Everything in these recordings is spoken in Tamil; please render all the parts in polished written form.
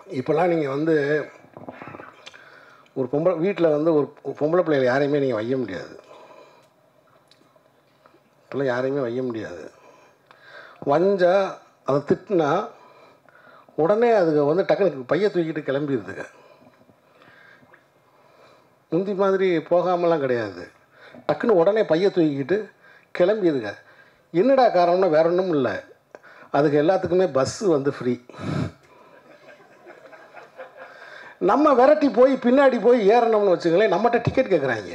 இப்போல்லாம் நீங்கள் வந்து ஒரு வீட்டில் வந்து ஒரு பொம்பளை பிள்ளைகள் யாரையுமே நீங்கள் வைய முடியாது. இப்போல்லாம் யாரையுமே வைய முடியாது. வஞ்சா அதை திட்டினா உடனே அதுக்கு வந்து டக்குனு பையை தூக்கிட்டு கிளம்பிடுதுங்க. முந்தி மாதிரி போகாமலாம் கிடையாது. டக்குன்னு உடனே பையை தூக்கிக்கிட்டு கிளம்பிடுதுங்க. என்னடா காரணம்னா வேற ஒன்றும் இல்லை, அதுக்கு எல்லாத்துக்குமே பஸ்ஸு வந்து ஃப்ரீ. நம்ம விரட்டி போய் பின்னாடி போய் ஏறணும்னு வச்சுங்களேன், நம்மகிட்ட டிக்கெட் கேட்குறாங்க.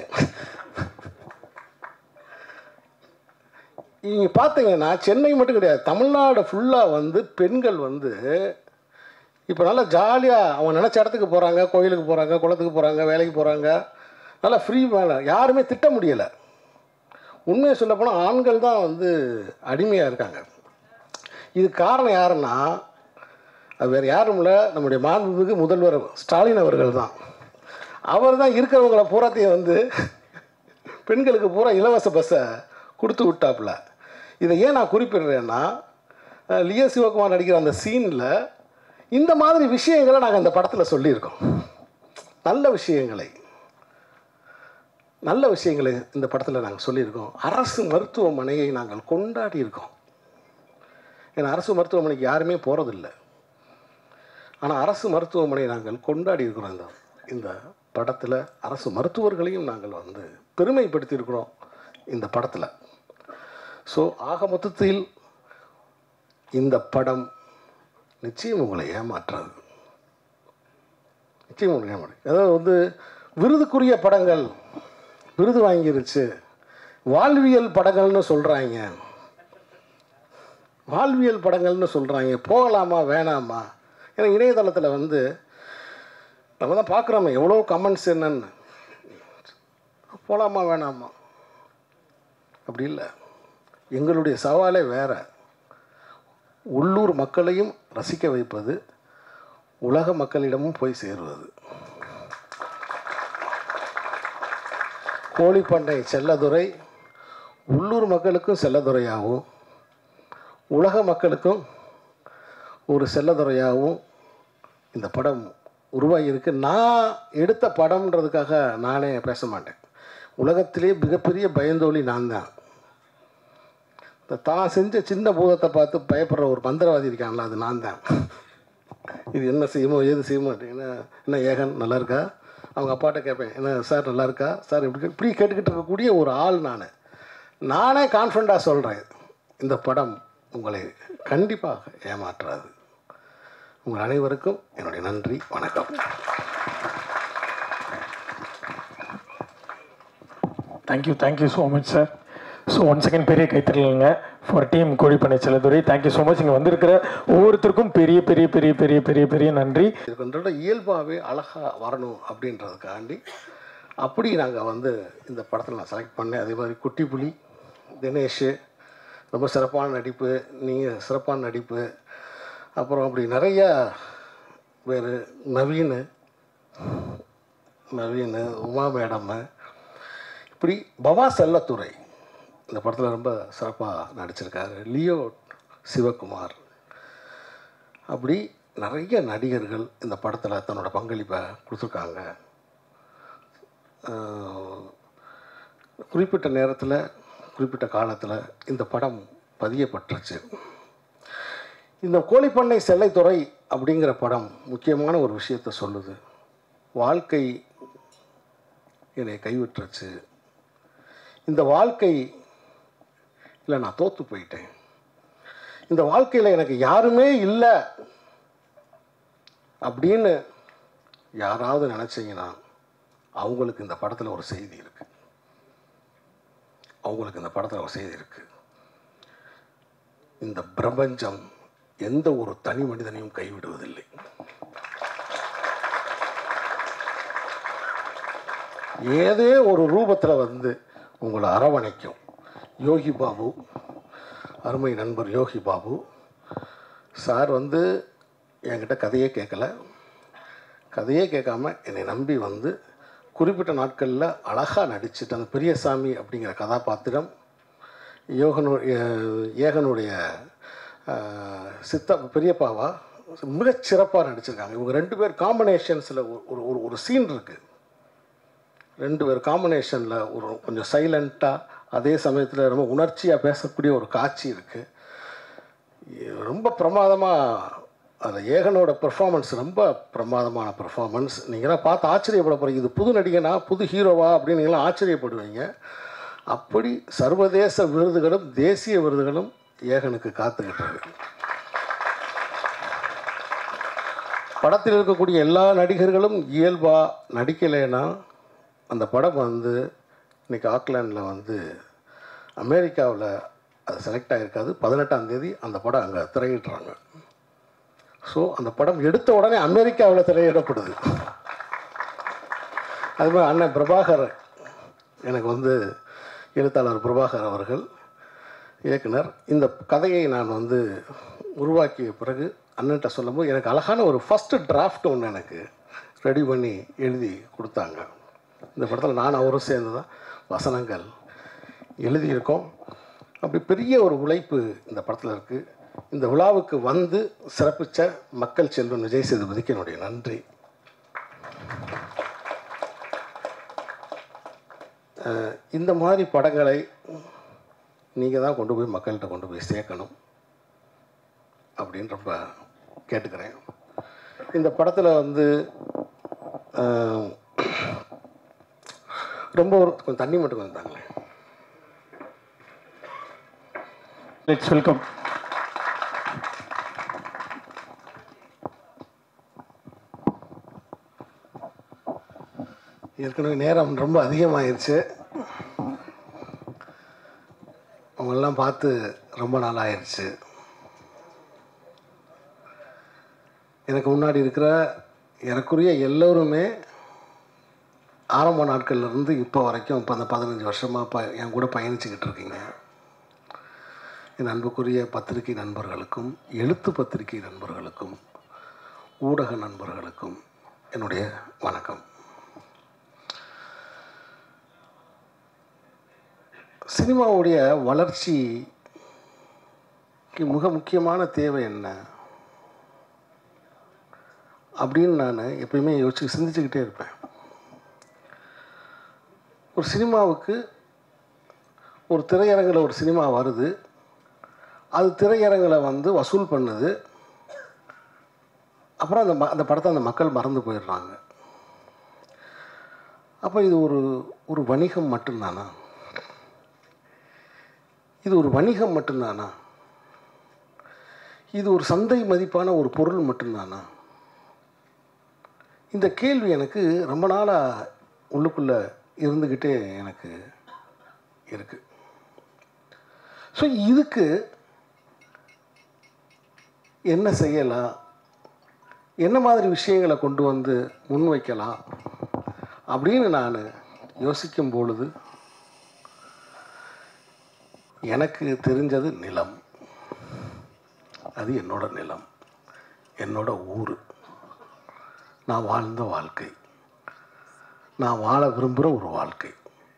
நீங்கள் பார்த்தீங்கன்னா சென்னை மட்டும் கிடையாது, தமிழ்நாடு ஃபுல்லாக வந்து பெண்கள் வந்து இப்போ நல்லா ஜாலியாக அவங்க நினச்ச இடத்துக்கு போகிறாங்க, கோயிலுக்கு போகிறாங்க, குளத்துக்கு போகிறாங்க, வேலைக்கு போகிறாங்க, நல்லா ஃப்ரீ. மேலே யாருமே திட்ட முடியலை. உண்மையை சொல்லப்போனால் ஆண்கள் தான் வந்து அடிமையாக இருக்காங்க. இது காரணம் யாருன்னா அது வேறு யாரும் இல்லை, நம்முடைய மாண்புமிகு முதல்வர் ஸ்டாலின் அவர்கள் தான். அவர் தான் இருக்கிறவங்கள பூராத்தையும் வந்து பெண்களுக்கு பூரா இலவச பஸ்ஸை கொடுத்து விட்டாப்புல. இதை ஏன் நான் குறிப்பிடுறேன்னா, லியோ சிவகுமார் நடிக்கிற அந்த சீனில் இந்த மாதிரி விஷயங்களை நாங்கள் அந்த படத்தில் சொல்லியிருக்கோம். நல்ல விஷயங்களை இந்த படத்தில் நாங்கள் சொல்லியிருக்கோம். அரசு மருத்துவமனையை நாங்கள் கொண்டாடி இருக்கோம். ஏன்னா அரசு மருத்துவமனைக்கு யாருமே போகிறதில்லை, ஆனால் அரசு மருத்துவமனையை நாங்கள் கொண்டாடி இருக்கிறோம். இந்த படத்தில் அரசு மருத்துவர்களையும் நாங்கள் வந்து பெருமைப்படுத்தியிருக்கிறோம் இந்த படத்தில். ஸோ ஆக மொத்தத்தில் இந்த படம் நிச்சயம் உங்களை ஏமாற்றாது. நிச்சயம் உங்களை ஏமாற்று. அதாவது வந்து விருதுக்குரிய படங்கள் விருது வாங்கிருச்சு, வாழ்வியல் படங்கள்னு சொல்கிறாங்க. போகலாமா வேணாமா? ஏன்னா இணையதளத்தில் வந்து நம்ம தான் பார்க்குறோமே எவ்வளோ கமெண்ட்ஸ் என்னன்னு. போகலாமா வேணாமா அப்படி இல்லை. எங்களுடைய சவாலே வேறு. உள்ளூர் மக்களையும் ரசிக்க வைப்பது, உலக மக்களிடமும் போய் சேருவது. கோழிப்பண்ணை செல்லதுரை உள்ளூர் மக்களுக்கும் செல்லதுரையாகவும் உலக மக்களுக்கும் ஒரு செல்லதுரையாகவும் இந்த படம் உருவாகியிருக்கு. நான் எடுத்த படம்ன்றதுக்காக நானே பேச மாட்டேன். உலகத்திலே மிகப்பெரிய பயந்தோழி நான் தான். தான் செஞ்ச சின்ன பூதத்தை பார்த்து பயப்படுற ஒரு மந்திரவாதி இருக்காங்களா, அது நான் தான். இது என்ன செய்யுமோ ஏது செய்யுமோ, என்ன ஏகன் நல்லா இருக்கா, அவங்க அப்பாட்ட கேட்பேன், என்ன சார் நல்லா இருக்கா சார், இப்படி கேட்டுக்கிட்டு இருக்கக்கூடிய ஒரு ஆள் நானே கான்ஃபிடண்ட்டாக சொல்கிறேன், இந்த படம் உங்களை கண்டிப்பாக ஏமாற்றாது. உங்கள் அனைவருக்கும் என்னுடைய நன்றி, வணக்கம். Thank you so much sir. So once again பெரிய கைத்தறலுங்க ஃபார் டீம் கோழிப்பண்ணை செல்லதுரை. Thank you so much. இங்கே வந்திருக்கிற ஒவ்வொருத்தருக்கும் பெரிய பெரிய பெரிய பெரிய பெரிய பெரிய நன்றி. இதுன்றோட இயல்பாகவே அழகாக வரணும் அப்படின்றதுக்காண்டி அப்படி நாங்கள் வந்து இந்த படத்தில் நான் செலக்ட் பண்ணேன். அதே மாதிரி குட்டி புலி, தினேஷ் ரொம்ப சிறப்பான நடிப்பு, நீங்கள் சிறப்பான நடிப்பு, அப்புறம் அப்படி நிறையா வேறு நவீன், உமா மேடம், இப்படி பவா செல்லத்துறை இந்த படத்தில் ரொம்ப சிறப்பாக நடிச்சிருக்காரு. லியோ சிவகுமார், அப்படி நிறைய நடிகர்கள் இந்த படத்தில் தன்னோட பங்களிப்பை கொடுத்துருக்காங்க. குறிப்பிட்ட நேரத்தில் குறிப்பிட்ட காலத்தில் இந்த படம் பதியப்பட்டுருச்சு. இந்த கோழிப்பண்ணை செல்லைத்துறை அப்படிங்கிற படம் முக்கியமான ஒரு விஷயத்தை சொல்லுது. வாழ்க்கை என்னை கைவிட்டுருச்சு, இந்த வாழ்க்கை இல்லை, நான் தோற்று போயிட்டேன், இந்த வாழ்க்கையில் எனக்கு யாருமே இல்லை அப்படின்னு யாராவது நினச்சிங்கன்னா அவங்களுக்கு இந்த படத்தில் ஒரு செய்தி இருக்குது. இந்த பிரபஞ்சம் எந்த ஒரு தனி மனிதனையும் கைவிடுவதில்லை. ஏதே ஒரு ரூபத்தில் வந்து உங்களை அரவணைக்கும். யோகி பாபு, அருமை நண்பர் யோகி பாபு சார் வந்து என்கிட்ட கதையே கேட்காம என்னை நம்பி வந்து குறிப்பிட்ட நாட்களில் அழகாக நடிச்சுட்டு அந்த பெரியசாமி அப்படிங்கிற கதாபாத்திரம் ஏகனுடைய பெரியப்பாவா மிகச்சிறப்பாக நடிச்சிருக்காங்க. இவங்க 2 பேர் காம்பினேஷன்ஸில் ஒரு ஒரு ஒரு சீன் இருக்குது. 2 பேர் காம்பினேஷனில் ஒரு கொஞ்சம் சைலண்ட்டாக, அதே சமயத்தில் ரொம்ப உணர்ச்சியாக பேசக்கூடிய ஒரு காட்சி இருக்குது. ரொம்ப பிரமாதமாக அதில் ஏகனோட பெர்ஃபார்மன்ஸ் ரொம்ப பிரமாதமான பெர்ஃபார்மன்ஸ். நீங்களாம் பார்த்து ஆச்சரியப்பட போகிறீங்க. இது புது நடிகனா, புது ஹீரோவா அப்படின்னு நீங்களாம் ஆச்சரியப்படுவீங்க. அப்படி சர்வதேச விருதுகளும் தேசிய விருதுகளும் ஏகனுக்கு காத்துக்கிட்டு இருக்கு. படத்தில் இருக்கக்கூடிய எல்லா நடிகர்களும் இயல்பாக நடிக்கலைன்னா அந்த படம் வந்து இன்றைக்கி ஆக்லாண்டில் வந்து அமெரிக்காவில் அது செலக்ட் ஆகிருக்காது. 18ஆம் தேதி அந்த படம் அங்கே திரையிடுறாங்க. ஸோ அந்த படம் எடுத்த உடனே அமெரிக்காவில் திரையிடப்படுது. அதுமாதிரி அண்ணன் பிரபாகர், எனக்கு வந்து எழுத்தாளர் பிரபாகர் அவர்கள் இயக்குனர், இந்த கதையை நான் வந்து உருவாக்கிய பிறகு அண்ணன்ட்ட சொல்லும்போது எனக்கு அழகான ஒரு ஃபஸ்ட்டு டிராஃப்ட் ஒன்று எனக்கு ரெடி பண்ணி எழுதி கொடுத்தாங்க. இந்த படத்தில் நான் அவரும் சேர்ந்து தான் வசனங்கள் எழுதியிருக்கோம். அப்படி பெரிய ஒரு உழைப்பு இந்த படத்தில் இருக்குது. இந்த விழாவுக்கு வந்து சிறப்பித்த மக்கள் செல்வன் விஜய் சேதுபதிக்கு என்னுடைய நன்றி. இந்த மாதிரி படங்களை நீங்கள் தான் கொண்டு போய் மக்கள்கிட்ட கொண்டு போய் சேர்க்கணும் அப்படின்னு ரொம்ப கேட்டுக்கிறேன். இந்த படத்தில் வந்து ரொம்ப ஒரு கொஞ்சம் தண்ணி மட்டும் கொஞ்சம் தாங்களேன். Let's welcome. ஏற்கனவே நேரம் ரொம்ப அதிகமாகிடுச்சு. அவங்களெல்லாம் பார்த்து ரொம்ப நாள் ஆயிடுச்சு. எனக்கு முன்னாடி இருக்கிற எனக்குரிய எல்லோருமே ஆரம்ப நாட்கள்லேருந்து இப்போ வரைக்கும் இப்போ அந்த 15 வருஷமாக என் கூட பயணிச்சுக்கிட்டு இருக்கீங்க. என் அன்புக்குரிய பத்திரிகை நண்பர்களுக்கும், எழுத்து பத்திரிகை நண்பர்களுக்கும், ஊடக நண்பர்களுக்கும் என்னுடைய வணக்கம். சினிமாவுடைய வளர்ச்சிக்கு மிக முக்கியமான தேவை என்ன அப்படின்னு நான் எப்பயுமே சிந்திச்சுக்கிட்டே இருப்பேன். ஒரு சினிமாவுக்கு ஒரு திரையரங்கில் ஒரு சினிமா வருது, அது திரையரங்கில் வந்து வசூல் பண்ணுது, அப்புறம் அந்த படத்தை அந்த மக்கள் மறந்து போயிடுறாங்க. அப்போ இது ஒரு வணிகம் மட்டும்தானா? இது ஒரு வணிகம் மட்டும்தானா? இது ஒரு சந்தை மதிப்பான ஒரு பொருள் மட்டும்தானா? இந்த கேள்வி எனக்கு ரொம்ப நாளாக உள்ளுக்குள்ளே இருந்துக்கிட்டே எனக்கு இருக்குது. ஸோ இதுக்கு என்ன செய்யலாம், என்ன மாதிரி விஷயங்களை கொண்டு வந்து முன்வைக்கலாம் அப்படின்னு நான் யோசிக்கும் பொழுது எனக்கு தெரிஞ்சது நிலம். அது என்னோட நிலம், என்னோட ஊர், நான் வாழ்ந்த வாழ்க்கை, நான் வாழ விரும்புகிற ஒரு வாழ்க்கை.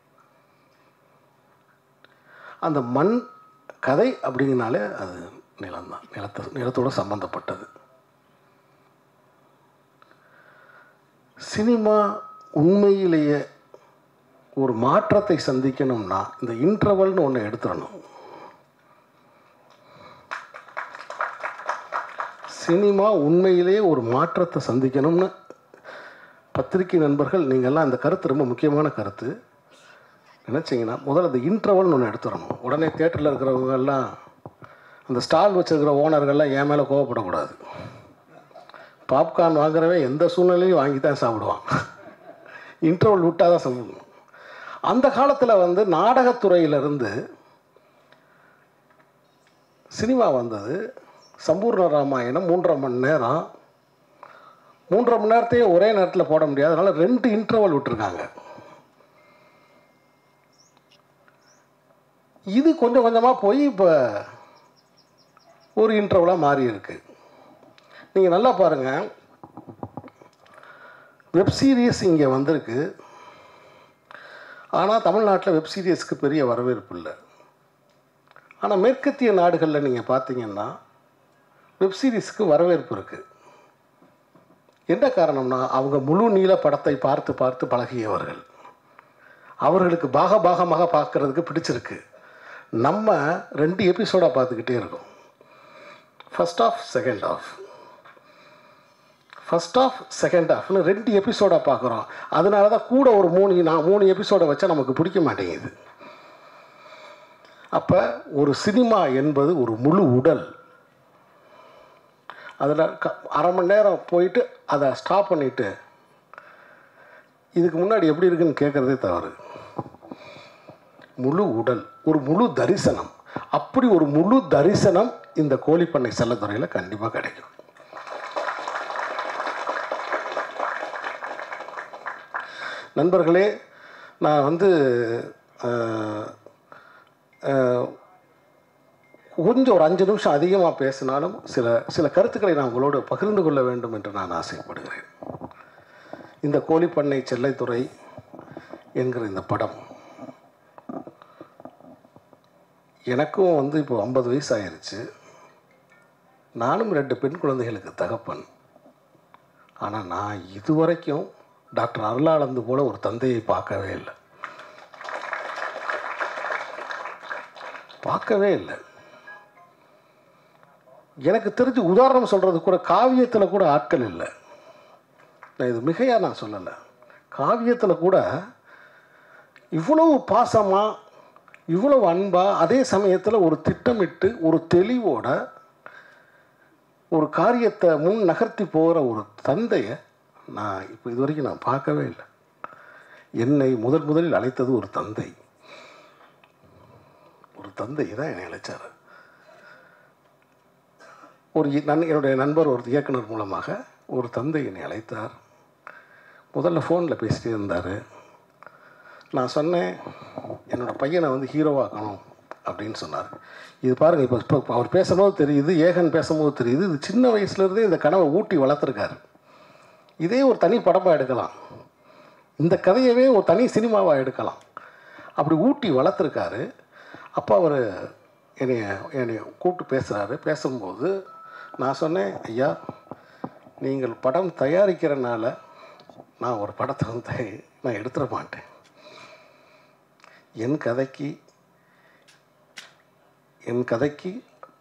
அந்த மண் கதை அப்படிங்கனாலே அது நிலம்தான், நிலத்தோடு சம்பந்தப்பட்டது. சினிமா உண்மையிலேயே ஒரு மாற்றத்தை சந்திக்கணும்னா இந்த இன்டர்வல்னு ஒன்று எடுத்துடணும். சினிமா உண்மையிலேயே ஒரு மாற்றத்தை சந்திக்கணும்னு பத்திரிகை நண்பர்கள் நீங்கள்லாம் அந்த கருத்து ரொம்ப முக்கியமான கருத்து நினச்சிங்கன்னா முதல்ல அந்த இன்டர்வல்னு ஒன்று எடுத்துடணும். உடனே தேட்டரில் இருக்கிறவங்கெல்லாம் அந்த ஸ்டால் வச்சுருக்கிற ஓனர்கள்லாம் என் மேலே கோவப்படக்கூடாது. பாப்கார்ன் வாங்குறவன் எந்த சூழ்நிலையும் வாங்கி தான் சாப்பிடுவான். இன்டர்வல் விட்டால் தான் சாப்பிடணும். அந்த காலத்தில் வந்து நாடகத்துறையிலிருந்து சினிமா வந்தது. சம்பூர்ண ராமாயணம் 3.5 மணி நேரம், 3.5 மணி நேரத்தையும் ஒரே நேரத்தில் போட முடியாது, அதனால் 2 இன்டர்வல் விட்டுருக்காங்க. இது கொஞ்சம் கொஞ்சமாக போய் இப்போ ஒரு இன்டர்வலாக மாறி இருக்கு. நீங்கள் நல்லா பாருங்கள், வெப் சீரிஸ் இங்கே வந்திருக்கு, ஆனால் தமிழ்நாட்டில் வெப் சீரிஸ்க்கு பெரிய வரவேற்பு இல்லை. ஆனால் மேற்கத்திய நாடுகளில் நீங்கள் பார்த்தீங்கன்னா வெப்சீரிஸ்க்கு வரவேற்பு இருக்குது. என்ன காரணம்னா அவங்க முழு நீள படத்தை பார்த்து பார்த்து பழகியவர்கள். அவர்களுக்கு பாகமாக பார்க்குறதுக்கு பிடிச்சிருக்கு. நம்ம 2 எபிசோடாக பார்த்துக்கிட்டே இருக்கோம். First half second half, first half second ஆஃப்னு 2 எபிசோடாக பார்க்குறோம். அதனால தான் கூட ஒரு 3 எபிசோடை வச்சா நமக்கு பிடிக்க மாட்டேங்குது. அப்போ ஒரு சினிமா என்பது ஒரு முழு உடல். அதில் அரை மணி நேரம் போயிட்டு அதை ஸ்டாப் பண்ணிவிட்டு இதுக்கு முன்னாடி எப்படி இருக்குன்னு கேட்குறதே தவறு. முழு உடல், ஒரு முழு தரிசனம். அப்படி ஒரு முழு தரிசனம் இந்த கோழிப்பண்ணை செல்லத்துறையில் கண்டிப்பாக கிடைக்கும். நண்பர்களே, நான் கொஞ்சம் ஒரு 5 நிமிஷம் அதிகமாக பேசினாலும் சில கருத்துக்களை நான் உங்களோடு பகிர்ந்து கொள்ள வேண்டும் என்று நான் ஆசைப்படுகிறேன். இந்த கோழிப்பண்ணை செல்லத்துறை என்கிற இந்த படம் எனக்கும் இப்போ 50 வயசு ஆயிடுச்சு. நானும் 2 பெண் குழந்தைகளுக்கு தகப்பன். ஆனால் நான் இதுவரைக்கும் டாக்டர் அருளானந்து போல ஒரு தந்தையை பார்க்கவே இல்லை. எனக்கு தெரிஞ்சு உதாரணம் சொல்கிறது கூட காவியத்தில் கூட ஆட்கள் இல்லை. நான் இது மிகையாக நான் சொல்லலை. காவியத்தில் கூட இவ்வளவு பாசமாக, இவ்வளவு அன்பாக, அதே சமயத்தில் ஒரு திட்டமிட்டு ஒரு தெளிவோட ஒரு காரியத்தை முன் நகர்த்தி போகிற ஒரு தந்தையை நான் இப்போ இது வரைக்கும் நான் பார்க்கவே இல்லை. என்னை முதலில் அழைத்தது ஒரு தந்தை தான் என்னை அழைச்சார். என்னுடைய நண்பர் ஒரு இயக்குனர் மூலமாக ஒரு தந்தை என்னை அழைத்தார். முதல்ல ஃபோனில் பேசிகிட்டே இருந்தார். நான் சொன்னேன், என்னோடய பையனை ஹீரோவாக்கணும் அப்படின்னு சொன்னார். இது பாருங்கள், இப்போ அவர் பேசும்போது தெரியுது, ஏகன் பேசும்போது தெரியுது, இது சின்ன வயசுலேருந்தே இந்த கனவை ஊட்டி வளர்த்துருக்காரு. இதே ஒரு தனி படமாக எடுக்கலாம், இந்த கதையவே ஒரு தனி சினிமாவாக எடுக்கலாம். அப்படி ஊட்டி வளர்த்துருக்காரு. அப்போ அவர் என்னை கூப்பிட்டு பேசுகிறாரு. பேசும்போது நான் சொன்னேன், ஐயா, நீங்கள் படம் தயாரிக்கிறனால நான் ஒரு படத்தை நான் எடுத்துட மாட்டேன். என் கதைக்கு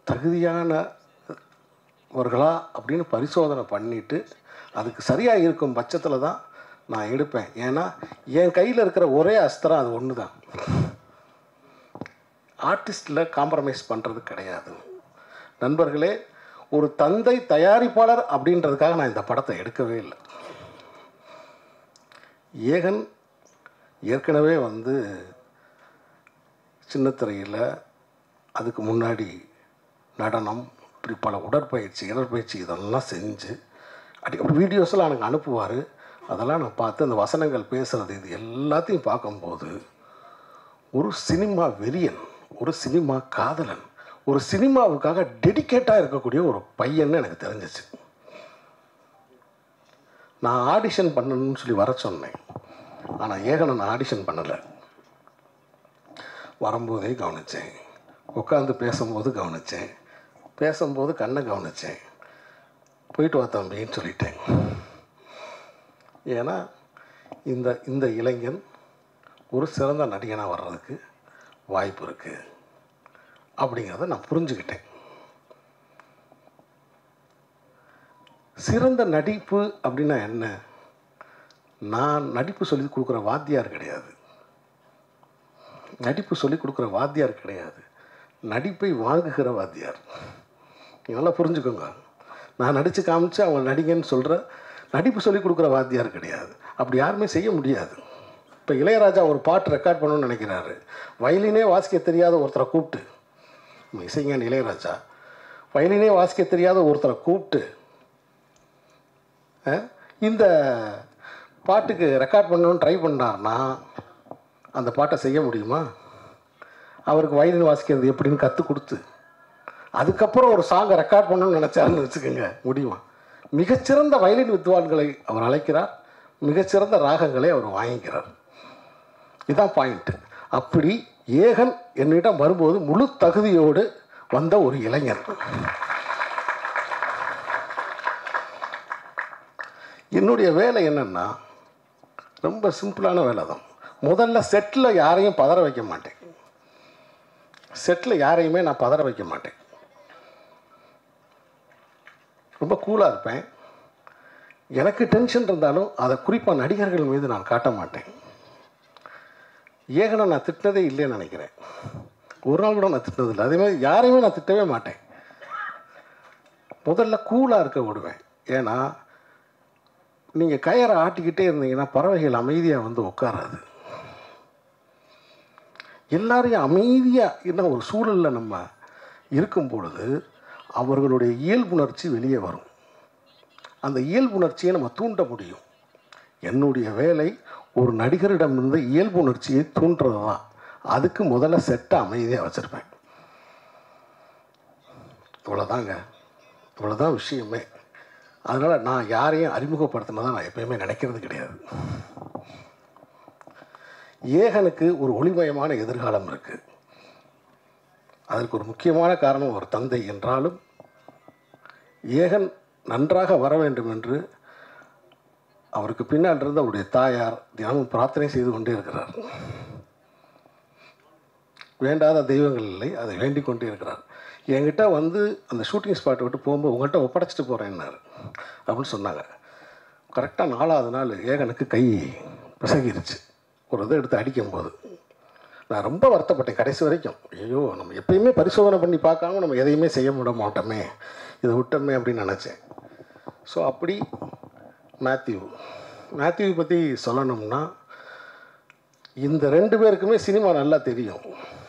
தகுதியானவர்களா அப்படின்னு பரிசோதனை பண்ணிவிட்டு அதுக்கு சரியாக இருக்கும் பட்சத்தில் தான் நான் எடுப்பேன். ஏன்னா என் கையில் இருக்கிற ஒரே அஸ்திரம் அது ஒன்று தான். ஆர்டிஸ்டில் காம்ப்ரமைஸ் பண்ணுறது கிடையாது. நண்பர்களே, ஒரு தந்தை தயாரிப்பாளர் அப்படின்றதுக்காக நான் இந்த படத்தை எடுக்கவே இல்லை. ஏகன் ஏற்கனவே சின்னத்திரையில் அதுக்கு முன்னாடி நடனம், இப்படி பல இடற்பயிற்சி இதெல்லாம் செஞ்சு அப்படி வீடியோஸ்லாம் எனக்கு அனுப்புவார். அதெல்லாம் நான் பார்த்து அந்த வசனங்கள் பேசுகிறது இது எல்லாத்தையும் பார்க்கும்போது ஒரு சினிமா வெறியன், ஒரு சினிமா காதலன், ஒரு சினிமாவுக்காக டெடிக்கேட்டாக இருக்கக்கூடிய ஒரு பையன்னு எனக்கு தெரிஞ்சிச்சு. நான் ஆடிஷன் பண்ணணும்னு சொல்லி வர சொன்னேன். ஆனால் ஏகனை நான் ஆடிஷன் பண்ணலை. வரும்போதே கவனித்தேன், உட்காந்து பேசும்போது கவனித்தேன், பேசும்போது கண்ணை கவனித்தேன். போயிட்டு வா தம்பின்னு சொல்லிட்டேன். ஏன்னா இந்த இளைஞன் ஒரு சிறந்த நடிகனாக வர்றதுக்கு வாய்ப்பு இருக்குது அப்படிங்கிறத நான் புரிஞ்சுக்கிட்டேன். சிறந்த நடிப்பு அப்படின்னா என்ன? நான் நடிப்பு சொல்லி கொடுக்குற வாத்தியார் கிடையாது. நடிப்பை வாங்குகிற வாத்தியார். நீங்கள் நல்லா புரிஞ்சுக்கோங்க. நான் நடித்து காமிச்சு அவங்க நடிகன்னு சொல்கிற நடிப்பு சொல்லி கொடுக்குற வாத்தியார் கிடையாது. அப்படி யாருமே செய்ய முடியாது. இப்போ இளையராஜா ஒரு பாட்டு ரெக்கார்ட் பண்ணணும்னு நினைக்கிறாரு. வயலினே வாசிக்க தெரியாத ஒருத்தரை கூப்பிட்டு, இசைஞானி இளையராஜா வயலினே வாசிக்க தெரியாத ஒருத்தரை கூப்பிட்டு இந்த பாட்டுக்கு ரெக்கார்ட் பண்ணணும்னு ட்ரை பண்ணார்னா அந்த பாட்டை செய்ய முடியுமா? அவருக்கு வயலின் வாசிக்கிறது எப்படின்னு கற்றுக் கொடுத்து அதுக்கப்புறம் ஒரு சாங்கை ரெக்கார்ட் பண்ணணும்னு நினச்சாருன்னு வச்சுக்கோங்க, முடியுமா? மிகச்சிறந்த வயலின் வித்வான்களை அவர் அழைக்கிறார், மிகச்சிறந்த ராகங்களை அவர் வாங்கிக்கிறார். இதுதான் பாயிண்ட்டு. அப்படி ஏகன் என்னிடம் வரும்போது முழு தகுதியோடு வந்த ஒரு இளைஞர். என்னுடைய வேலை என்னென்னா ரொம்ப சிம்பிளான வேலை தான். முதல்ல செட்டில் யாரையும் பதற வைக்க மாட்டேன். செட்டில் யாரையுமே நான் பதற வைக்க மாட்டேன். ரொம்ப கூலாக இருப்பேன். எனக்கு டென்ஷன் இருந்தாலும் அதை குறிப்பாக நடிகர்கள் மீது நான் காட்ட மாட்டேன். ஏகனை நான் திட்டினதே இல்லைன்னு நினைக்கிறேன். ஒரு நாள் கூட நான் திட்டினதில்லை. அதே மாதிரி யாரையுமே நான் திட்டவே மாட்டேன். முதல்ல கூலாக இருக்க விடுவேன். ஏன்னா நீங்கள் கயரை ஆட்டிக்கிட்டே இருந்தீங்கன்னா பறவைகள் அமைதியாக வந்து உட்காராது. எல்லாரையும் அமைதியாக இன்னும் ஒரு சூழலில் நம்ம இருக்கும் பொழுது அவர்களுடைய இயல்புணர்ச்சி வெளியே வரும். அந்த இயல்புணர்ச்சியை நம்ம தூண்ட முடியும். என்னுடைய வேலை ஒரு நடிகரிடமிருந்து இயல்புணர்ச்சியை தூண்டுறது தான். அதுக்கு முதல்ல செட்டை அமைதியாக வச்சுருப்பேன். இவ்வளோதாங்க, இவ்வளோதான் விஷயமே. அதனால் நான் யாரையும் அறிமுகப்படுத்தினதான் நான் எப்பயுமே நினைக்கிறது கிடையாது. ஏகனுக்கு ஒரு ஒளிமயமான எதிர்காலம் இருக்குது. அதற்கு ஒரு முக்கியமான காரணம் ஒரு தந்தை என்றாலும் ஏகன் நன்றாக வர வேண்டும் என்று அவருக்கு பின்னால் இருந்து அவருடைய தாயார் தினமும் பிரார்த்தனை செய்து கொண்டே இருக்கிறார். வேண்டாத தெய்வங்கள் இல்லை, அதை வேண்டிக் கொண்டே இருக்கிறார். என்கிட்ட வந்து அந்த ஷூட்டிங் ஸ்பாட்டை விட்டு போகும்போது உங்கள்கிட்ட ஒப்படைச்சிட்டு போகிறேன்னாரு அப்படின்னு சொன்னாங்க. கரெக்டாக 4வது நாள் ஏகனுக்கு கை பிசகிருச்சு. ஒரு இதை எடுத்து அடிக்கும்போது நான் ரொம்ப வருத்தப்பட்டேன் கடைசி வரைக்கும். ஐயோ, நம்ம எப்பயுமே பரிசோதனை பண்ணி பார்க்காம நம்ம எதையுமே செய்ய விட மாட்டோமே, இதை விட்டோமே அப்படின்னு நினச்சேன். ஸோ அப்படி மேத்யூ பற்றி சொல்லணும்னா இந்த 2 பேருக்குமே சினிமா நல்லா தெரியும்.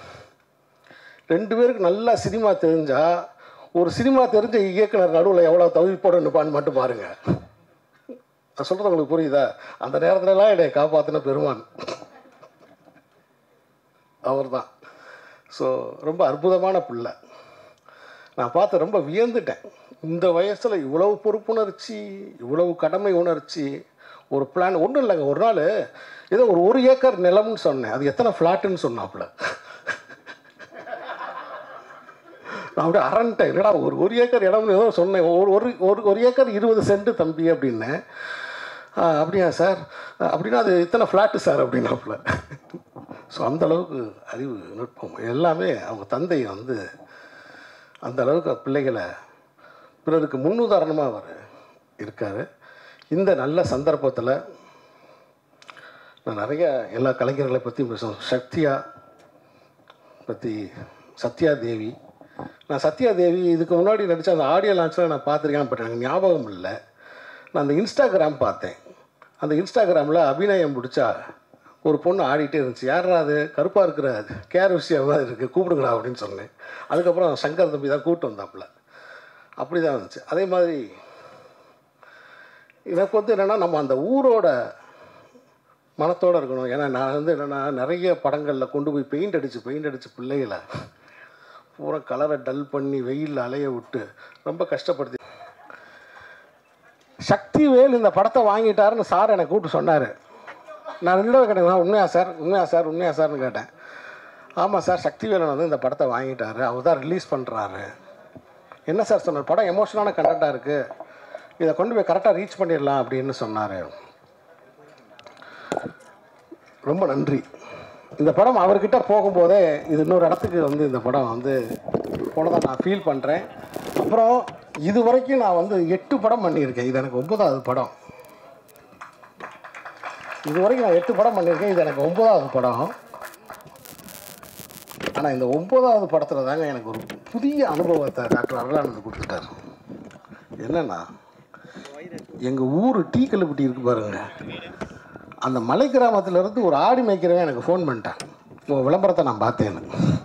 2 பேருக்கு நல்லா சினிமா தெரிஞ்சால் ஒரு சினிமா தெரிஞ்ச இயக்குனர் நடுவில் எவ்வளோ தவிப்போட நிற்பான்னு மட்டும் பாருங்கள். நான் சொல்கிறது உங்களுக்கு புரியுதா? அந்த நேரத்துலலாம் என்னை காப்பாற்றின பெருமான் அவர் தான். ஸோ ரொம்ப அற்புதமான பிள்ளை. நான் பார்த்து ரொம்ப வியந்துட்டேன். இந்த வயசில் இவ்வளவு பொறுப்புணர்ச்சி, இவ்வளவு கடமை உணர்ச்சி, ஒரு பிளான். ஒன்றும் இல்லைங்க, ஒரு நாள் ஏதோ ஒரு 1 ஏக்கர் நிலம்னு சொன்னேன். அது எத்தனை ஃப்ளாட்டுன்னு சொன்னாப்புல. நான் அப்படியே அரண்டேன். என்னடா ஒரு ஏக்கர் இடம்னு ஏதோ சொன்னேன். ஒரு ஏக்கர் 20 சென்ட் தம்பி அப்படின்னேன். அப்படியா சார், அப்படின்னா அது இத்தனை ஃப்ளாட்டு சார் அப்படின்னாப்புல. ஸோ அந்தளவுக்கு அறிவு நுட்பம் எல்லாமே அவங்க தந்தை வந்து அந்த அளவுக்கு பிள்ளைகளை பிறருக்கு முன்னுதாரணமாக அவர் இருக்கார். இந்த நல்ல சந்தர்ப்பத்தில் நான் நிறைய எல்லா கலைஞர்களை பற்றி பேசுவேன். சத்யா தேவி. நான் சத்யா தேவி இதுக்கு முன்னாடி நடித்த அந்த ஆடியோ லான்ச்சில் நான் பார்த்துருக்கேன். பட் எனக்கு ஞாபகம் இல்லை. நான் அந்த இன்ஸ்டாகிராம் பார்த்தேன். அந்த இன்ஸ்டாகிராமில் அபிநயம் பிடிச்சா ஒரு பொண்ணு ஆடிட்டே இருந்துச்சு. யாரா அது, கருப்பாக இருக்கிற கேர் விஷயமாக இருக்குது, கூப்பிடுங்கடா அப்படின்னு சொன்னேன். அதுக்கப்புறம் சங்கர் தம்பி தான் கூப்பிட்டு வந்தாப்புல. அப்படி தான் இருந்துச்சு. அதே மாதிரி எனக்கு வந்து என்னென்னா நம்ம அந்த ஊரோட மனத்தோடு இருக்கணும். ஏன்னா நான் வந்து என்னென்னா நிறைய படங்களில் கொண்டு போய் பெயிண்ட் அடித்து பிள்ளைகளை பூரா கலரை டல் பண்ணி வெயிலில் அலைய விட்டு ரொம்ப கஷ்டப்படுத்தி. சக்திவேல் இந்த படத்தை வாங்கிட்டாருன்னு சார் எனக்கு கூப்பிட்டு சொன்னார். நான் 2 தடவை கேட்டேன், உண்மையா சார்னு கேட்டேன். ஆமாம் சார், சக்திவேலன் வந்து இந்த படத்தை வாங்கிட்டாரு, அவர் தான் ரிலீஸ் பண்ணுறாரு. என்ன சார் சொன்னார்? படம் எமோஷனான கண்டென்ட்டாக இருக்குது, இதை கொண்டு போய் கரெக்டாக ரீச் பண்ணிடலாம் அப்படின்னு சொன்னார். ரொம்ப நன்றி. இந்த படம் அவர்கிட்ட போகும்போதே இது இன்னொரு இடத்துக்கு வந்து இந்த படம் வந்து போனதாக நான் ஃபீல் பண்ணுறேன். அப்புறம் இது வரைக்கும் நான் வந்து 8 படம் பண்ணியிருக்கேன். இது எனக்கு 9வது படம். இது வரைக்கும் நான் 8 படம் பண்ணியிருக்கேன். இது எனக்கு 9வது படம். ஆனால் இந்த 9வது படத்தில் தாங்க எனக்கு ஒரு புதிய அனுபவத்தை டாக்டர் அருளானந்த் கொடுத்துட்டார். என்னென்னா, எங்கள் ஊர் டீ கல்லுப்பட்டி இருக்குது பாருங்க, அந்த மலை கிராமத்திலேருந்து ஒரு ஆடி மேய்க்கிறவன் எனக்கு ஃபோன் பண்ணிட்டான். உங்கள் விளம்பரத்தை நான் பார்த்தேன்னு.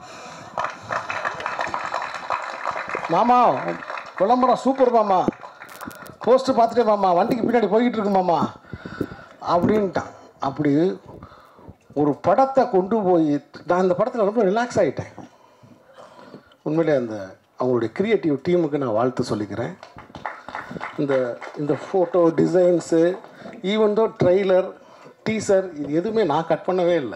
மாமா விளம்பரம் சூப்பர் மாமா, போஸ்ட்டு பார்த்துட்டே மாமா, வண்டிக்கு பின்னாடி போய்கிட்டு இருக்கு மாமா அப்படின்ட்டான். அப்படி ஒரு படத்தை கொண்டு போய் நான் இந்த படத்தில் ரொம்ப ரிலாக்ஸ் ஆகிட்டேன். உண்மையிலே அந்த அவங்களுடைய க்ரியேட்டிவ் டீமுக்கு நான் வாழ்த்து சொல்லிக்கிறேன். இந்த photo designs, even though trailer, teaser, இது எதுவுமே நான் கட் பண்ணவே இல்லை.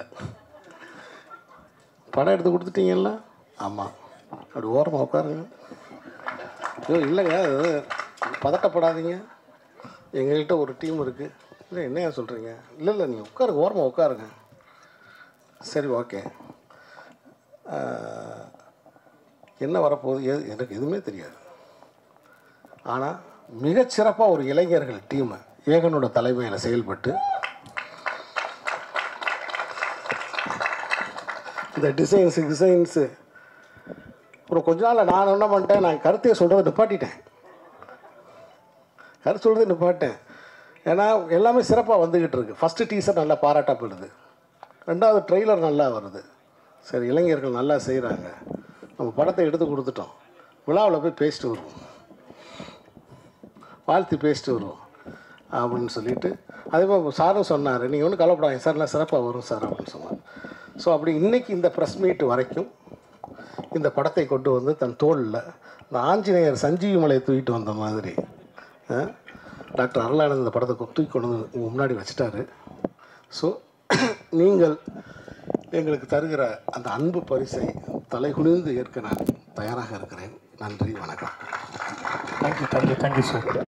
படம் எடுத்து கொடுத்துட்டீங்கல்ல? ஆமாம். அப்படி ஓரமாக உட்காருங்க. ஐயோ இல்லைங்க, பதட்டப்படாதீங்க. எங்கள்கிட்ட ஒரு டீம் இருக்குது. இல்லை என்னையா சொல்கிறீங்க? இல்லை இல்லை நீங்கள் உட்காருங்க, ஓரமாக உட்காருங்க. சரி ஓகே. என்ன வரப்போகுது எனக்கு எதுவுமே தெரியாது. ஆனால் மிகச்சிறப்பாக ஒரு இளைஞர்கள் டீமை ஏகனோட தலைமையில் செயல்பட்டு இந்த டிசைன்ஸு அப்புறம் கொஞ்ச நாள் நான் என்ன பண்ணிட்டேன், நான் கருத்தையை சொல்கிறத நிப்பாட்டிட்டேன். கருத்து சொல்கிறத நிப்பாட்டேன். ஏன்னா எல்லாமே சிறப்பாக வந்துக்கிட்டு இருக்குது. ஃபஸ்ட்டு டீசர் நல்லா பாராட்டப்படுது, 2வது ட்ரெய்லர் நல்லா வருது. சரி, இளைஞர்கள் நல்லா செய்கிறாங்க, நம்ம படத்தை எடுத்து கொடுத்துட்டோம், விழாவில் போய் பேசிட்டு வருவோம், வாழ்த்து பேசிட்டு வருவோம் அப்படின்னு சொல்லிட்டு, அதே மாதிரி சாரும் சொன்னார், நீங்கள் ஒன்றும் கவலைப்படாதீங்க சார், எல்லாம் சிறப்பாக வரும் சார் அப்படின்னு சொன்னார். ஸோ அப்படி இன்றைக்கி இந்த ப்ரெஸ் மீட் வரைக்கும் இந்த படத்தை கொண்டு வந்து தன் தோளில் இந்த ஆஞ்சநேயர் சஞ்சீவி மலையை தூக்கிட்டு வந்த மாதிரி டாக்டர் அருளானந்த் இந்த படத்தை தூக்கி கொண்டு வந்து உங்கள் முன்னாடி வச்சுட்டாரு. ஸோ நீங்கள் எங்களுக்கு தருகிற அந்த அன்பு பரிசை தலைகுனிந்து ஏற்க நான் தயாராக இருக்கிறேன். நன்றி, வணக்கம். Thank you sir.